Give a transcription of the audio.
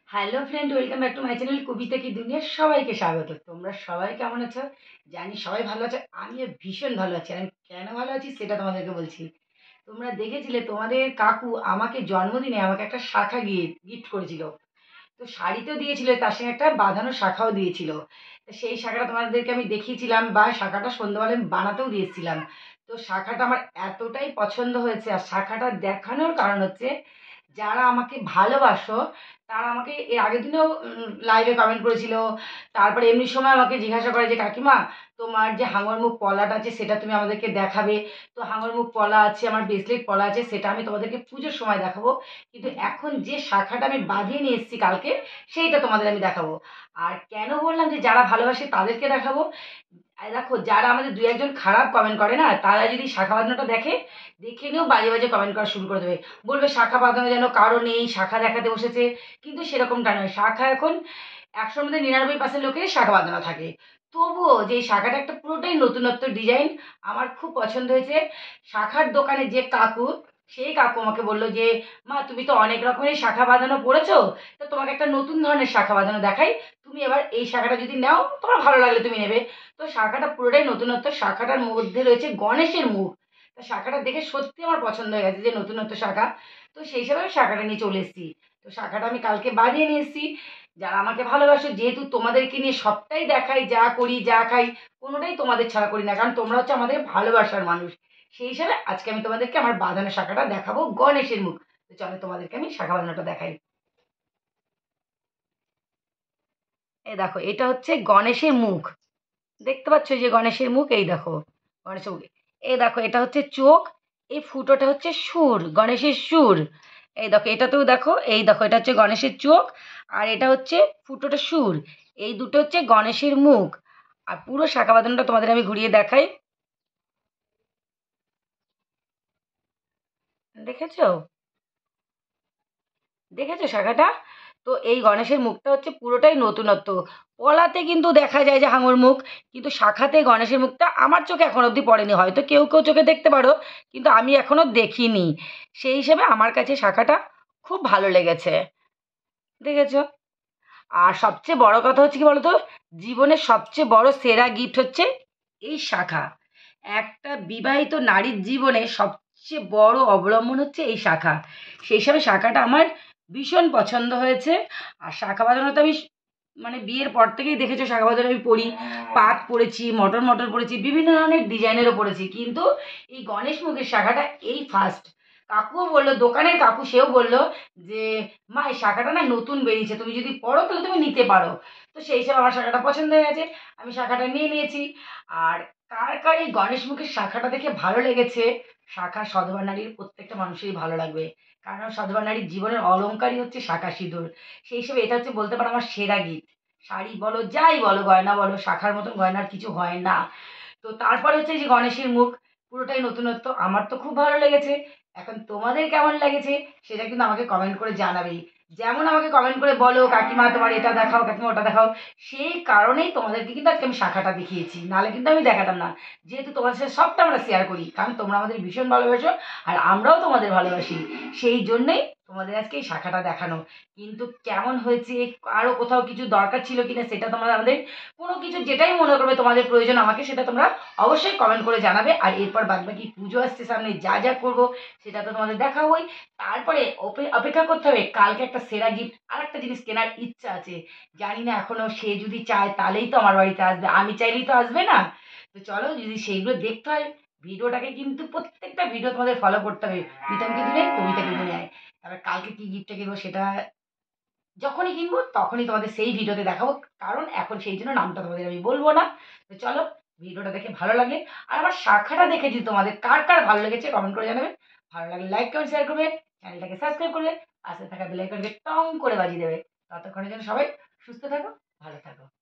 Hello friend, welcome back to my channel কবিতা কি দুনিয়া। সবাইকে স্বাগত। তোমরা সবাই কেমন আছো? জানি সবাই ভালো আছো, আমিও ভীষণ ভালো আছি। আর আমি কেন ভালো আছি সেটা তোমাদেরকে বলছি। তোমরা দেখেছিলে তোমাদের কাকু আমাকে জন্মদিনে আমাকে একটা শাখা গিফট করেছিল। তো শাড়ি তো দিয়েছিল, তার সঙ্গে একটা বাঁধানো শাখাও দিয়েছিল। তো সেই শাখাটা তোমাদেরকে আমি দেখিয়েছিলাম, বা শাখাটা সন্ধ্যাবেলা আমি বানাতেও দিয়েছিলাম। তো শাখাটা আমার এতটাই পছন্দ হয়েছে, আর শাখাটা দেখানোর কারণ হচ্ছে যারা আমাকে ভালোবাসো তারা আমাকে এর আগের দিনেও লাইভে কমেন্ট করেছিল। তারপরে এমনি সময় আমাকে জিজ্ঞাসা করে যে কাকিমা, তোমার যে হাঙর মুখ পলাটা আছে সেটা তুমি আমাদেরকে দেখাবে। তো হাঙর মুখ পলা আছে, আমার ব্রেসলেট পলা আছে, সেটা আমি তোমাদেরকে পুজোর সময় দেখাবো। কিন্তু এখন যে শাখাটা আমি বাঁধিয়ে নিয়ে এসেছি কালকে, সেইটা তোমাদের আমি দেখাবো। আর কেন বললাম যে যারা ভালোবাসে তাদেরকে দেখাবো, আর দেখো যারা আমাদের দু একজন খারাপ কমেন্ট করে না, তারা যদি শাখা বাঁধানোটা দেখে, দেখে নিয়েও বাজে বাজে কমেন্ট করা শুরু করে দেবে। বলবে শাখা বাঁধানো যেন কারো নেই, শাখা দেখাতে বসেছে। কিন্তু সেরকমটা নয়, শাখা এখন 100-র মধ্যে 99% লোকেরই শাখা বাঁধানো থাকে। তবুও যে এই শাখাটা একটা পুরোটাই নতুনত্ব ডিজাইন, আমার খুব পছন্দ হয়েছে। শাখার দোকানে যে কাকু, সেই কাকু আমাকে বললো যে মা, তুমি তো অনেক রকমের শাখা বাঁধানো পড়েছো, তো তোমাকে একটা নতুন ধরনের শাখা বাঁধানো দেখাই। তুমি এবার এই শাখাটা যদি নাও, তোমার ভালো লাগলে তুমি নেবে। তো শাখাটা পুরোটাই নতুনত্ব। শাখাটার মধ্যে রয়েছে গণেশের মুখ। তো শাখাটা দেখে সত্যি আমার পছন্দ হয়ে গেছে যে নতুনত্ব শাখা। তো সেই হিসাবে আমি শাখাটা নিয়ে চলে এসেছি। তো শাখাটা আমি কালকে বাঁধিয়ে নিয়ে এসেছি। যারা আমাকে ভালোবাসো, যেহেতু তোমাদেরকে নিয়ে সবটাই দেখাই, যা করি যা খাই, কোনোটাই তোমাদের ছাড়া করি না, কারণ তোমরা হচ্ছে আমাদের ভালোবাসার মানুষ। সেই হিসাবে আজকে আমি তোমাদেরকে আমার বাঁধানো শাখাটা দেখাবো, গণেশের মুখ। তো চলো তোমাদেরকে আমি শাখা বাঁধানোটা দেখাই। এই দেখো, এটা হচ্ছে গণেশের মুখ। দেখতে পাচ্ছ যে গণেশের মুখ, এই দেখো গণেশের মুখ। এই দেখো, এটা হচ্ছে চোখ। এই ফুটোটা হচ্ছে সুর, গণেশের সুর। এই দেখো, এটাতেও দেখো, এই দেখো, এটা হচ্ছে গণেশের চোখ। আর এটা হচ্ছে ফুটোটা সুর। এই দুটো হচ্ছে গণেশের মুখ। আর পুরো শাখা বাঁধানোটা তোমাদের আমি ঘুরিয়ে দেখাই। দেখেছো? দেখেছো শাখাটা? তো এই গণেশের মুখটা হচ্ছে পুরোটাই নতুনত্ব। পলাতে কিন্তু দেখা যায় যে হাঙর মুখ, কিন্তু শাখাতে গণেশের মুখটা আমার চোখে এখন অবধি পড়েনি। হয়তো কেউ কেউ চোখে দেখতে পারো, কিন্তু আমি এখনো দেখিনি। সেই হিসেবে আমার কাছে শাখাটা খুব ভালো লেগেছে। দেখেছো? আর সবচেয়ে বড় কথা হচ্ছে কি বলতো, জীবনের সবচেয়ে বড় সেরা গিফট হচ্ছে এই শাখা। একটা বিবাহিত নারীর জীবনে সবচেয়ে বড় অবলম্বন হচ্ছে এই শাখা। সেই হিসাবে শাখাটা আমার ভীষণ পছন্দ হয়েছে। আর শাখা বাঁধানো তো আমি মানে বিয়ের পর থেকেই দেখেছো শাখা বাঁধানো আমি পরি। পাট পরেছি, মটর মটর পরেছি, বিভিন্ন ধরনের ডিজাইনেরও পরেছি, কিন্তু এই গণেশ মুখের শাখাটা এই ফার্স্ট। কাকুও বললো, দোকানের কাকু, সেও বললো যে মা, এই শাখাটা না নতুন বেরিয়েছে, তুমি যদি পড়ো তাহলে তুমি নিতে পারো। তো সেই হিসাবে আমার শাখাটা পছন্দ হয়ে গেছে, আমি শাখাটা নিয়ে নিয়েছি। আর কার কার এই গণেশ মুখের শাখাটা দেখে ভালো লেগেছে, শাখা সধবা নারীর প্রত্যেকটা মানুষেরই ভালো লাগবে। কারণ সধবা নারীর জীবনের অলংকারই হচ্ছে শাখা সিঁদুর। সেই হিসেবে এটা হচ্ছে বলতে পারো আমার সেরা গিফট। শাড়ি বলো, যাই বলো, গয়না বলো, শাখার মতন গয়নার কিছু হয় না। তো তারপরে হচ্ছে যে গণেশের মুখ, পুরোটাই নতুনত্ব, আমার তো খুব ভালো লেগেছে। এখন তোমাদের কেমন লেগেছে সেটা কিন্তু আমাকে কমেন্ট করে জানাবেই। যেমন আমাকে কমেন্ট করে বলো কাকিমা তোমার এটা দেখাও, কাকিমা ওটা দেখাও, সেই কারণেই তোমাদেরকে কিন্তু আজকে আমি শাখাটা দেখিয়েছি, নাহলে কিন্তু আমি দেখাতাম না। যেহেতু তোমাদের সাথে সবটা আমরা শেয়ার করি, কারণ তোমরা আমাদের ভীষণ ভালোবাসো, আর আমরাও তোমাদের ভালোবাসি। সেই জন্যেই তোমাদের আজকে এই শাখাটা দেখানো। কিন্তু কেমন হয়েছে, আরও কোথাও কিছু দরকার ছিল কিনা, সেটা তোমরা আমাদের কোনো কিছু যেটাই মনে করবে তোমাদের প্রয়োজন আমাকে, সেটা তোমরা অবশ্যই কমেন্ট করে জানাবে। আর এরপর বাদবাকি পুজো আসছে সামনে, যা যা করবো সেটা তো তোমাদের দেখাবোই। তারপরে অপেক্ষা করতে হবে, কালকে একটা সেরা গিফট আর একটা জিনিস কেনার ইচ্ছা আছে। জানি না এখনো, সে যদি চায় তাহলেই তো আমার বাড়িতে আসবে, আমি চাইলেই তো আসবে না। তো চলো, যদি সেইগুলো দেখতে হয়, ভিডিওটাকে কিন্তু প্রত্যেকটা ভিডিও তোমাদের ফলো করতে হবে। প্রীতমকে দিলে কবিতাকে দিলে আয়। তারপর কালকে কি গিফটটা কিনবো সেটা যখনই কিনবো তখনই তোমাদের সেই ভিডিওতে দেখাবো, কারণ এখন সেই জন্য নামটা তোমাদের আমি বলবো না। তো চলো, ভিডিওটা দেখে ভালো লাগলে, আর আমার শাখাটা দেখে যদি তোমাদের কার কার ভালো লেগেছে কমেন্ট করে জানাবে। ভালো লাগলে লাইক কমেন্ট শেয়ার করবে, চ্যানেলটাকে সাবস্ক্রাইব করবে, পাশে থাকা বেল আইকনকে টং করে বাজিয়ে দেবে। ততক্ষণের জন্য সবাই সুস্থ থাকো, ভালো থাকো।